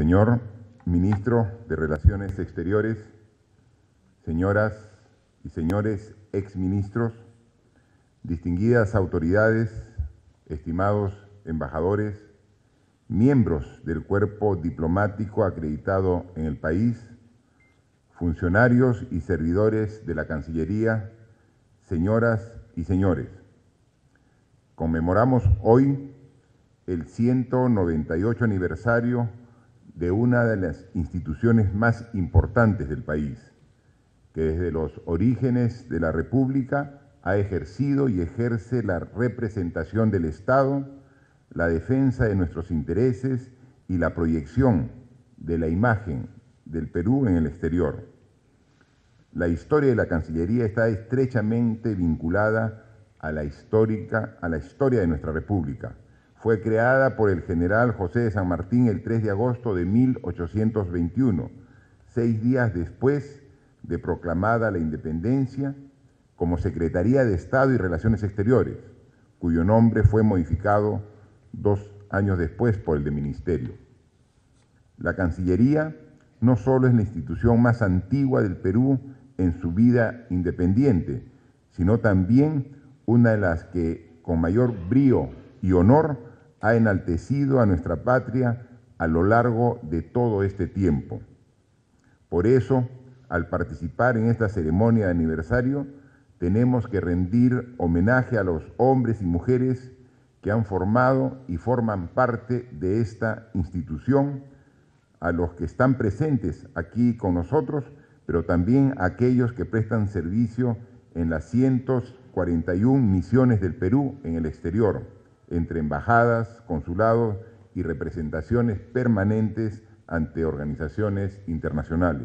Señor Ministro de Relaciones Exteriores, señoras y señores exministros, distinguidas autoridades, estimados embajadores, miembros del cuerpo diplomático acreditado en el país, funcionarios y servidores de la Cancillería, señoras y señores. Conmemoramos hoy el 198 aniversario de una de las instituciones más importantes del país, que desde los orígenes de la República ha ejercido y ejerce la representación del Estado, la defensa de nuestros intereses y la proyección de la imagen del Perú en el exterior. La historia de la Cancillería está estrechamente vinculada a la historia de nuestra República. Fue creada por el general José de San Martín el 3 de agosto de 1821, 6 días después de proclamada la independencia, como Secretaría de Estado y Relaciones Exteriores, cuyo nombre fue modificado 2 años después por el de Ministerio. La Cancillería no solo es la institución más antigua del Perú en su vida independiente, sino también una de las que con mayor brío y honor ha enaltecido a nuestra patria a lo largo de todo este tiempo. Por eso, al participar en esta ceremonia de aniversario, tenemos que rendir homenaje a los hombres y mujeres que han formado y forman parte de esta institución, a los que están presentes aquí con nosotros, pero también a aquellos que prestan servicio en las 141 misiones del Perú en el exterior, entre embajadas, consulados y representaciones permanentes ante organizaciones internacionales.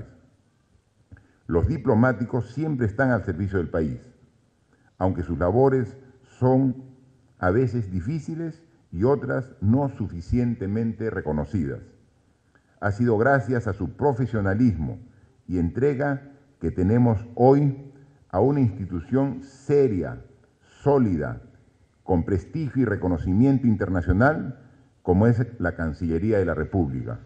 Los diplomáticos siempre están al servicio del país, aunque sus labores son a veces difíciles y otras no suficientemente reconocidas. Ha sido gracias a su profesionalismo y entrega que tenemos hoy a una institución seria, sólida, con prestigio y reconocimiento internacional, como es la Cancillería de la República.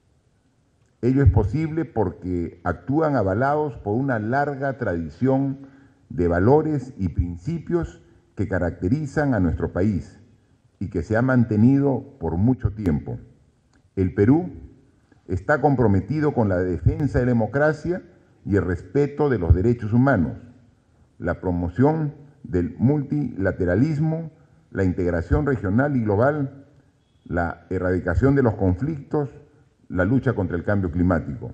Ello es posible porque actúan avalados por una larga tradición de valores y principios que caracterizan a nuestro país y que se ha mantenido por mucho tiempo. El Perú está comprometido con la defensa de la democracia y el respeto de los derechos humanos, la promoción del multilateralismo, la integración regional y global, la erradicación de los conflictos, la lucha contra el cambio climático.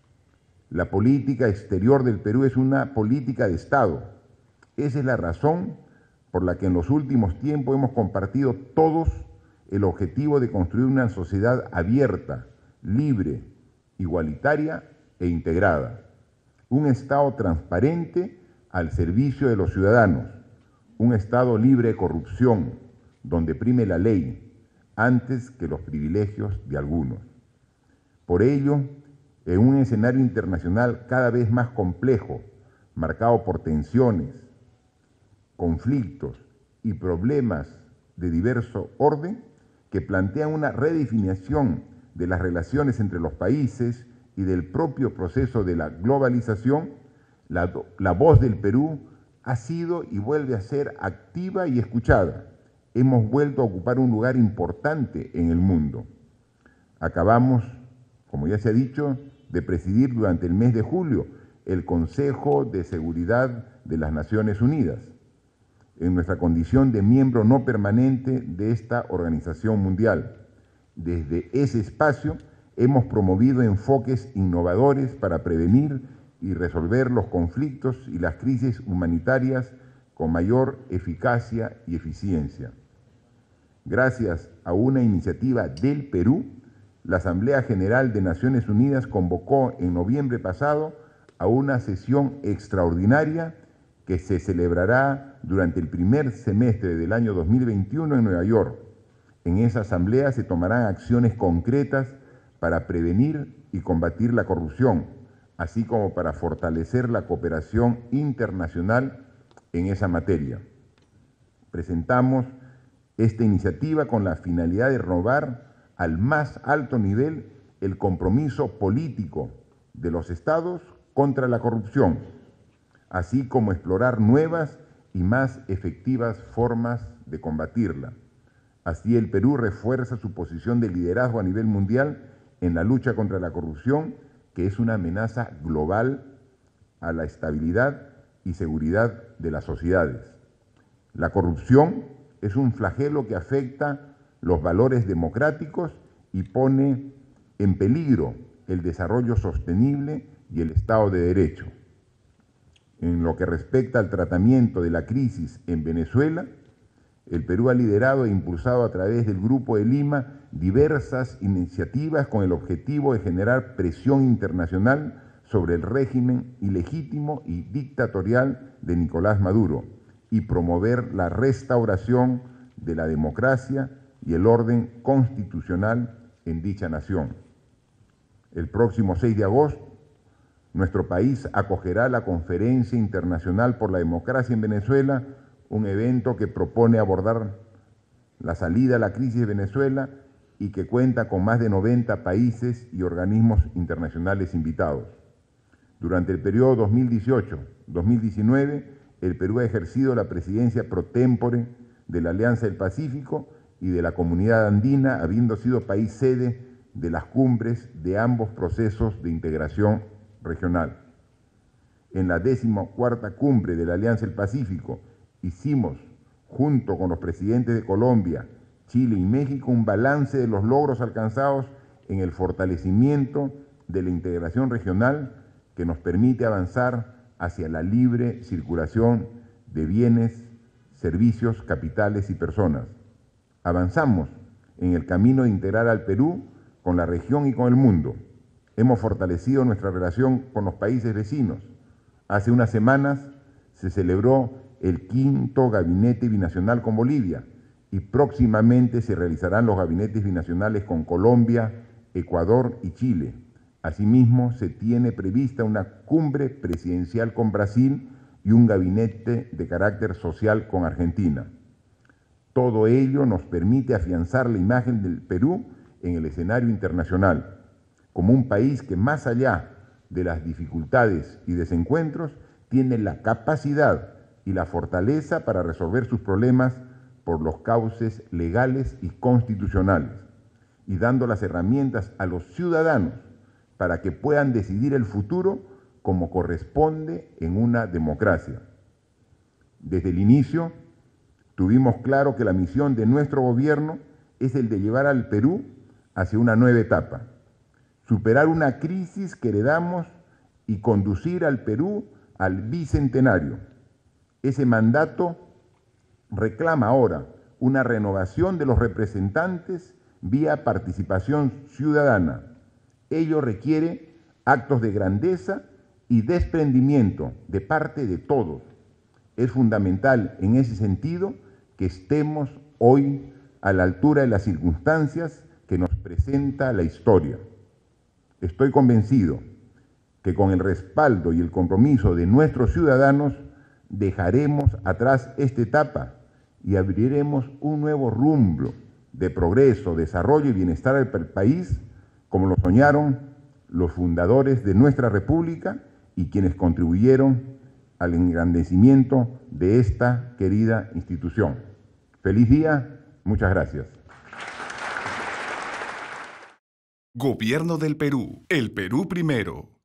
La política exterior del Perú es una política de Estado. Esa es la razón por la que en los últimos tiempos hemos compartido todos el objetivo de construir una sociedad abierta, libre, igualitaria e integrada. Un Estado transparente al servicio de los ciudadanos. Un Estado libre de corrupción, donde prime la ley antes que los privilegios de algunos. Por ello, en un escenario internacional cada vez más complejo, marcado por tensiones, conflictos y problemas de diverso orden, que plantean una redefinición de las relaciones entre los países y del propio proceso de la globalización, la voz del Perú ha sido y vuelve a ser activa y escuchada. Hemos vuelto a ocupar un lugar importante en el mundo. Acabamos, como ya se ha dicho, de presidir durante el mes de julio el Consejo de Seguridad de las Naciones Unidas, en nuestra condición de miembro no permanente de esta organización mundial. Desde ese espacio hemos promovido enfoques innovadores para prevenir y resolver los conflictos y las crisis humanitarias con mayor eficacia y eficiencia. Gracias a una iniciativa del Perú, la Asamblea General de Naciones Unidas convocó en noviembre pasado a una sesión extraordinaria que se celebrará durante el primer semestre del año 2021 en Nueva York. En esa asamblea se tomarán acciones concretas para prevenir y combatir la corrupción, así como para fortalecer la cooperación internacional en esa materia. Presentamos esta iniciativa con la finalidad de renovar al más alto nivel el compromiso político de los Estados contra la corrupción, así como explorar nuevas y más efectivas formas de combatirla. Así, el Perú refuerza su posición de liderazgo a nivel mundial en la lucha contra la corrupción, que es una amenaza global a la estabilidad y seguridad de las sociedades. La corrupción es un flagelo que afecta los valores democráticos y pone en peligro el desarrollo sostenible y el Estado de Derecho. En lo que respecta al tratamiento de la crisis en Venezuela, el Perú ha liderado e impulsado a través del Grupo de Lima diversas iniciativas con el objetivo de generar presión internacional sobre el régimen ilegítimo y dictatorial de Nicolás Maduro y promover la restauración de la democracia y el orden constitucional en dicha nación. El próximo 6 de agosto, nuestro país acogerá la Conferencia Internacional por la Democracia en Venezuela, un evento que propone abordar la salida a la crisis de Venezuela y que cuenta con más de 90 países y organismos internacionales invitados. Durante el periodo 2018-2019, el Perú ha ejercido la presidencia pro tempore de la Alianza del Pacífico y de la Comunidad Andina, habiendo sido país sede de las cumbres de ambos procesos de integración regional. En la 14ª cumbre de la Alianza del Pacífico, hicimos, junto con los presidentes de Colombia, Chile y México, un balance de los logros alcanzados en el fortalecimiento de la integración regional que nos permite avanzar hacia la libre circulación de bienes, servicios, capitales y personas. Avanzamos en el camino de integrar al Perú con la región y con el mundo. Hemos fortalecido nuestra relación con los países vecinos. Hace unas semanas se celebró el 5º Gabinete Binacional con Bolivia y próximamente se realizarán los gabinetes binacionales con Colombia, Ecuador y Chile. Asimismo, se tiene prevista una cumbre presidencial con Brasil y un gabinete de carácter social con Argentina. Todo ello nos permite afianzar la imagen del Perú en el escenario internacional, como un país que, más allá de las dificultades y desencuentros, tiene la capacidad y la fortaleza para resolver sus problemas por los cauces legales y constitucionales, y dando las herramientas a los ciudadanos para que puedan decidir el futuro como corresponde en una democracia. Desde el inicio, tuvimos claro que la misión de nuestro gobierno es el de llevar al Perú hacia una nueva etapa, superar una crisis que heredamos y conducir al Perú al bicentenario. Ese mandato reclama ahora una renovación de los representantes vía participación ciudadana. Ello requiere actos de grandeza y desprendimiento de parte de todos. Es fundamental en ese sentido que estemos hoy a la altura de las circunstancias que nos presenta la historia. Estoy convencido que con el respaldo y el compromiso de nuestros ciudadanos dejaremos atrás esta etapa y abriremos un nuevo rumbo de progreso, desarrollo y bienestar al país, como lo soñaron los fundadores de nuestra República y quienes contribuyeron al engrandecimiento de esta querida institución. Feliz día, muchas gracias. Gobierno del Perú, el Perú primero.